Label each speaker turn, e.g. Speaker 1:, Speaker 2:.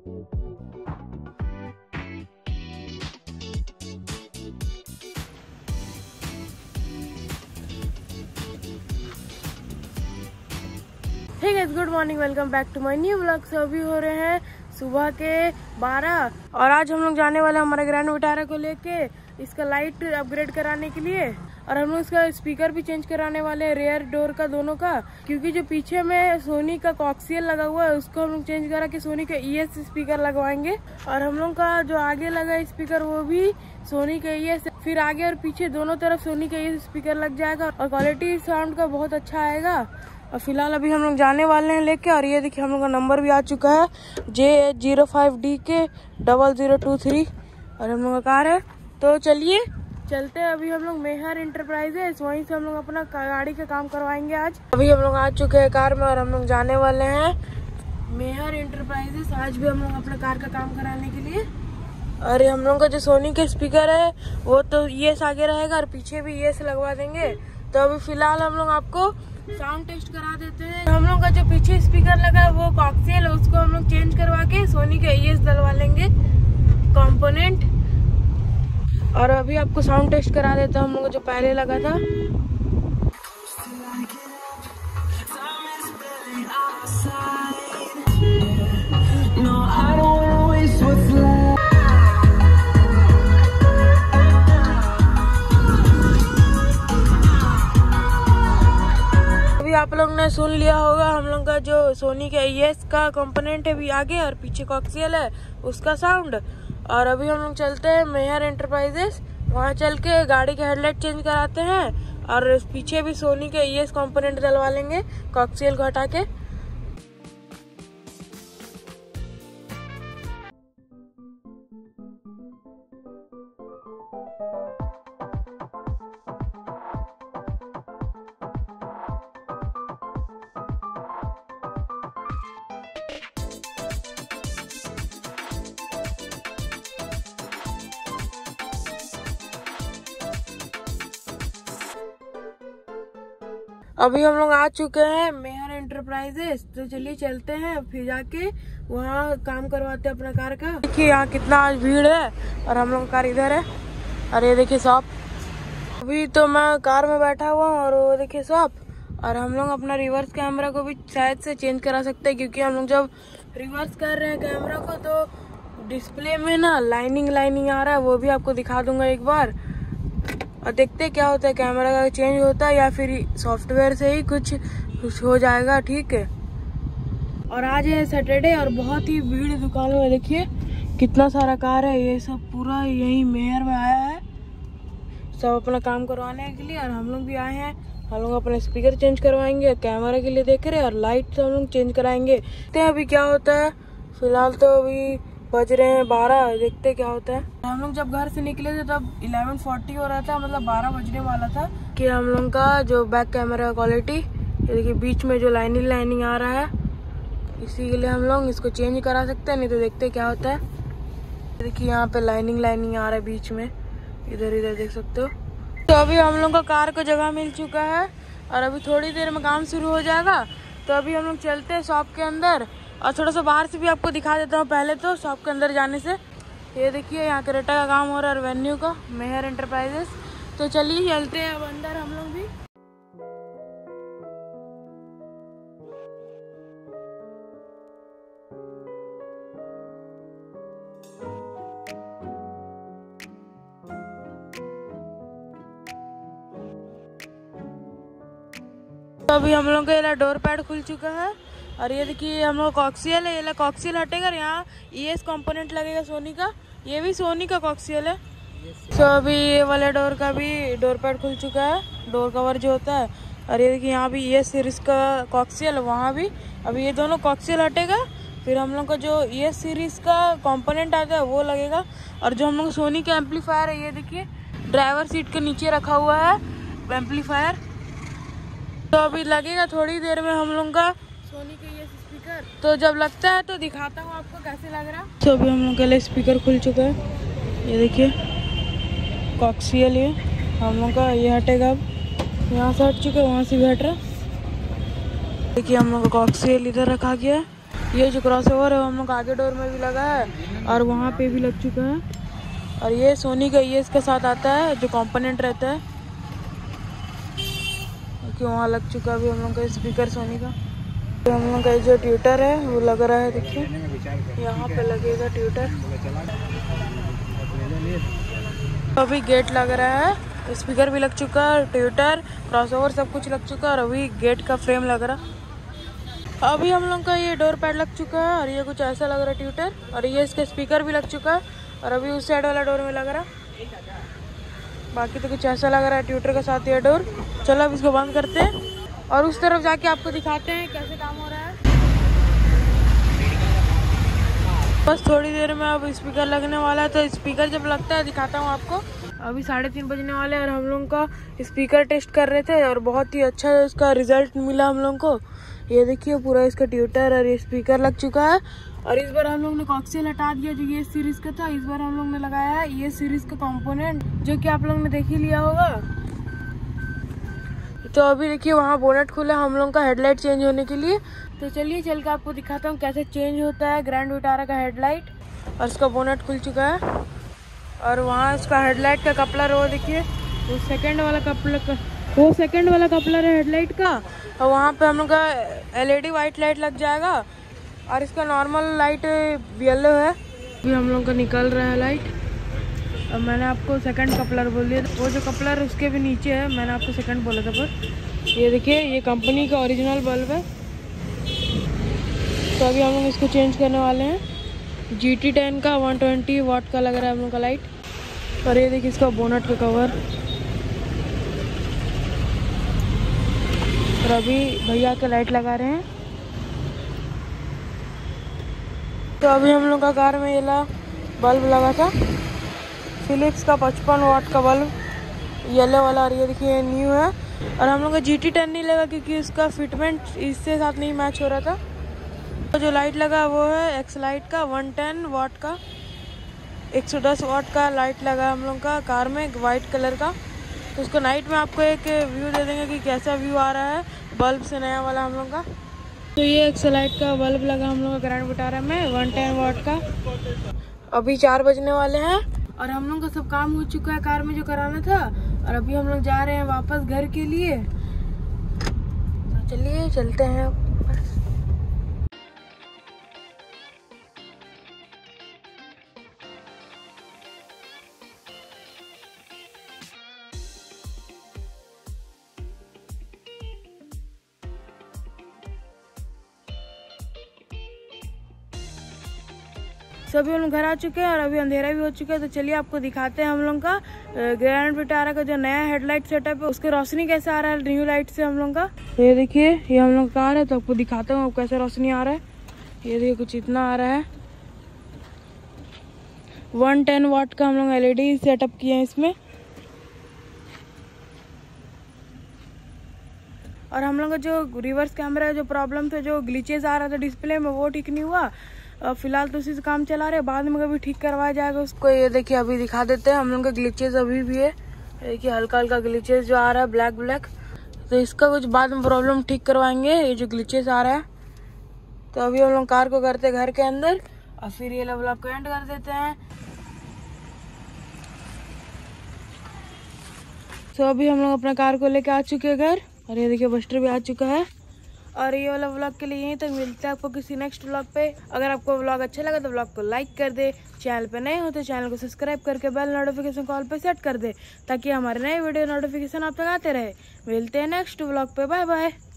Speaker 1: Hey guys, good morning, welcome back to my new vlog. So अभी हो रहे हैं सुबह के 12 और आज हम लोग जाने वाले हैं हमारे ग्रैंड विटारा को लेके इसका लाइट अपग्रेड कराने के लिए। और हम लोग इसका स्पीकर भी चेंज कराने वाले हैं, रेयर डोर का दोनों का, क्योंकि जो पीछे में सोनी का कॉक्सियल लगा हुआ है उसको हम लोग चेंज करा के सोनी का ES स्पीकर लगवाएंगे। और हम लोग का जो आगे लगा है स्पीकर वो भी सोनी का ES, फिर आगे और पीछे दोनों तरफ सोनी का ES स्पीकर लग जाएगा और क्वालिटी साउंड का बहुत अच्छा आएगा। और फिलहाल अभी हम लोग जाने वाले हैं लेके, और ये देखिए हम लोग का नंबर भी आ चुका है JH05DK0023 और हम लोग का कार है। तो चलिए चलते हैं, अभी हम लोग मेहर इंटरप्राइजेस, वहीं से हम लोग अपना गाड़ी का काम करवाएंगे आज। अभी हम लोग आ चुके हैं कार में और हम लोग जाने वाले हैं मेहर इंटरप्राइजेस आज भी हम लोग अपना कार का काम कराने के लिए। और हम लोग का जो सोनी का स्पीकर है वो तो ES आगे रहेगा और पीछे भी ES लगवा देंगे। तो अभी फिलहाल हम लोग आपको साउंड टेस्ट करा देते हैं। हम लोग का जो पीछे स्पीकर लगा है वो कॉक्सियल है, उसको हम लोग चेंज करवा के सोनी का ES डलवा लेंगे कंपोनेंट। और अभी आपको साउंड टेस्ट करा देता हूँ हम लोग को जो पहले लगा था। आप लोग ने सुन लिया होगा हम लोग का जो सोनी का ES का कंपोनेंट है भी आगे और पीछे कॉक्सियल है उसका साउंड। और अभी हम लोग चलते हैं मेहर एंटरप्राइजेस, वहाँ चल के गाड़ी के हेडलाइट चेंज कराते हैं और पीछे भी सोनी के ES कंपोनेंट डलवा लेंगे कॉक्सियल को हटा के। अभी हम लोग आ चुके हैं मेहर एंटरप्राइजेस, तो चलिए चलते हैं फिर जाके वहाँ काम करवाते हैं अपना कार का। देखिए यहाँ कितना आज भीड़ है और हम लोग कार इधर है और ये देखिए शॉप। अभी तो मैं कार में बैठा हुआ हूँ और वो देखिए शॉप। और हम लोग अपना रिवर्स कैमरा को भी शायद से चेंज करा सकते हैं, क्योंकि हम लोग जब रिवर्स कर रहे हैं कैमरा को तो डिस्प्ले में ना लाइनिंग आ रहा है, वो भी आपको दिखा दूंगा एक बार। और देखते क्या होता है, कैमरा का चेंज होता है या फिर सॉफ्टवेयर से ही कुछ हो जाएगा, ठीक है। और आज है सैटरडे और बहुत ही भीड़ है दुकानों में। देखिए कितना सारा कार है, ये सब पूरा यही मेहर में आया है सब अपना काम करवाने के लिए। और हम लोग भी आए हैं, हम लोग अपने स्पीकर चेंज करवाएंगे, कैमरा के लिए देख रहे हैं और लाइट हम लोग चेंज कराएंगे। देखते हैं अभी क्या होता है। फिलहाल तो अभी बज रहे हैं 12, देखते क्या होता है। हम लोग जब घर से निकले थे तब 11:40 हो रहा था, मतलब 12 बजने वाला था कि हम लोग का जो बैक कैमरा का क्वालिटी, ये देखिए बीच में जो लाइनिंग आ रहा है, इसी के लिए हम लोग इसको चेंज करा सकते हैं, नहीं तो देखते क्या होता है। देखिए यहाँ पे लाइनिंग आ रहा है बीच में, इधर देख सकते हो। तो अभी हम लोग का कार को जगह मिल चुका है और अभी थोड़ी देर में काम शुरू हो जाएगा। तो अभी हम लोग चलते हैं शॉप के अंदर और थोड़ा सा बाहर से भी आपको दिखा देता हूँ पहले तो शॉप के अंदर जाने से। ये देखिए यहाँ क्रेटा का काम हो रहा है, वेन्यू का, मेहर एंटरप्राइजेस। तो चलिए चलते हैं अब अंदर हम लोग भी। तो अभी हम लोग का डोर पैड खुल चुका है और ये देखिए हम लोग कॉक्सियल है, ये कॉक्सियल हटेगा और यहाँ ES कंपोनेंट लगेगा सोनी का, ये भी सोनी का कॉक्सियल है। तो अभी ये वाले डोर का भी डोर पैड खुल चुका है, डोर कवर जो होता है। और ये देखिए यहाँ भी ES सीरीज का कॉक्सियल, वहाँ भी अभी ये दोनों कॉक्सियल हटेगा, फिर हम लोग का जो ES सीरीज का कंपोनेंट आता है वो लगेगा। और जो हम लोग सोनी का एम्पलीफायर है, ये देखिए ड्राइवर सीट के नीचे रखा हुआ है एम्पलीफायर, तो अभी लगेगा थोड़ी देर में हम लोग का सोनी का ये स्पीकर। तो जब लगता है तो दिखाता हूँ आपको कैसे लग रहा है। तो अभी हम लोग के लिए स्पीकर खुल चुका है, ये देखिए कॉक्सियल, ये हम लोग का ये हटेगा, अब यहाँ से हट चुका है, वहाँ से भी हट रहा। देखिए हम लोग का कॉक्सियल इधर रखा गया है ये जो क्रॉस ओवर है हम लोग आगे डोर में भी लगा है और वहाँ पे भी लग चुका है। और ये सोनी का ये इसके साथ आता है जो कंपोनेंट रहता है कि वहाँ लग चुका अभी हम लोग का स्पीकर सोनी का। तो हम लोग का जो ट्यूटर है वो लग रहा है, देखिए यहाँ पे लगेगा ट्यूटर। तो अभी गेट लग रहा है, स्पीकर भी लग चुका है, ट्यूटर क्रॉसओवर सब कुछ लग चुका है और अभी गेट का फ्रेम लग रहा। अभी हम लोग का ये डोर पैड लग चुका है और ये कुछ ऐसा लग रहा है ट्यूटर, और ये इसका स्पीकर भी लग चुका है और अभी उस साइड वाला डोर में लग रहा। बाकी तो कुछ ऐसा लग रहा है ट्यूटर के साथ ये डोर। चलो अब इसको बंद करते हैं और उस तरफ जाके आपको दिखाते हैं कैसे काम हो रहा है। बस थोड़ी देर में अब स्पीकर लगने वाला है, तो स्पीकर जब लगता है दिखाता हूँ आपको। अभी 3:30 बजने वाले हैं और हम लोग का स्पीकर टेस्ट कर रहे थे और बहुत ही अच्छा उसका रिजल्ट मिला हम लोग को। ये देखिए पूरा इसका ट्यूटर और ये स्पीकर लग चुका है। और इस बार हम लोग ने कॉक्सियल हटा दिया जो ये सीरीज का था, इस बार हम लोग ने लगाया है ये सीरीज का कंपोनेंट जो कि आप लोग ने देख ही लिया होगा। तो अभी देखिए वहाँ बोनट खुला हम लोग का हेडलाइट चेंज होने के लिए। तो चलिए चल के आपको दिखाता हूँ कैसे चेंज होता है ग्रैंड विटारा का हेडलाइट। और उसका बोनट खुल चुका है और वहाँ उसका हेडलाइट का कपलर वो देखिए वो सेकंड वाला कपलर है हेडलाइट का। और वहाँ पे हम लोग का LED वाइट लाइट लग जाएगा और इसका नॉर्मल लाइट येलो है। अभी हम लोग का निकल रहा है लाइट। अब मैंने आपको सेकंड कपलर बोल दिया, वो जो कपलर उसके भी नीचे है, मैंने आपको सेकंड बोला था। पर ये देखिए ये कंपनी का ओरिजिनल बल्ब है। तो अभी हम लोग इसको चेंज करने वाले हैं। GT10 का 120 वाट का लग रहा है हम लोग का लाइट। और ये देखिए इसका बोनट का कवर। और अभी भैया के लाइट लगा रहे हैं। तो अभी हम लोग का कार में ये बल्ब लगा था फिलिप्स का 55 वाट का बल्ब येलो वाला। और ये देखिए न्यू है। और हम लोग का GT10 नहीं लगा क्योंकि उसका फिटमेंट इससे साथ नहीं मैच हो रहा था। तो जो लाइट लगा वो है एक्स लाइट का 110 वाट का 110 वाट का लाइट लगा हम लोग का कार में वाइट कलर का। तो उसको नाइट में आपको एक व्यू दे देंगे कि कैसा व्यू आ रहा है बल्ब से नया वाला हम लोग का। तो ये एक्स लाइट का बल्ब लगा हम लोग का ग्रैंड विटारा में 110 वाट का। अभी 4 बजने वाले हैं और हम लोग का सब काम हो चुका है कार में जो कराना था। और अभी हम लोग जा रहे हैं वापस घर के लिए। तो चलिए चलते हैं। सभी हम लोग घर आ चुके हैं और अभी अंधेरा भी हो चुका है। तो चलिए आपको दिखाते हैं हम लोग का ग्रैंड विटारा का जो नया हेडलाइट सेटअप है उसके रोशनी कैसे आ रहा है न्यू लाइट से हम लोग का। तो ये देखिए ये हम लोग कार है तो आपको दिखाता हूँ कैसे रोशनी आ रहा है। ये देखिए कुछ इतना आ रहा है। 110 वाट का हम लोग LED सेटअप किए हैं इसमें। और हम लोग का जो रिवर्स कैमरा जो प्रॉब्लम था जो ग्लिचेस आ रहा था डिस्प्ले में वो ठीक नहीं हुआ। फिलहाल तो उसी से काम चला रहे, बाद में कभी ठीक करवाया जाएगा उसको। ये देखिए अभी दिखा देते हैं हम लोग का ग्लिचेस अभी भी है। देखिए हल्का हल्का ग्लिचेस जो आ रहा है ब्लैक। तो इसका कुछ बाद में प्रॉब्लम ठीक करवाएंगे ये जो ग्लिचेस आ रहा है। तो अभी हम लोग कार को करते घर के अंदर और फिर ये व्लॉग को एंड कर देते हैं। तो अभी हम लोग अपना कार को लेके आ चुके हैं घर और ये देखिए बस्टर भी आ चुका है। और ये वाला व्लॉग के लिए यहीं तक, मिलता है आपको किसी नेक्स्ट व्लॉग पे। अगर आपको व्लॉग अच्छा लगा तो व्लॉग को लाइक कर दे, चैनल पे नए हो तो चैनल को सब्सक्राइब करके बेल नोटिफिकेशन कॉल पे सेट कर दे ताकि हमारे नए वीडियो नोटिफिकेशन आप तक आते रहे। मिलते हैं नेक्स्ट व्लॉग पे, बाय बाय।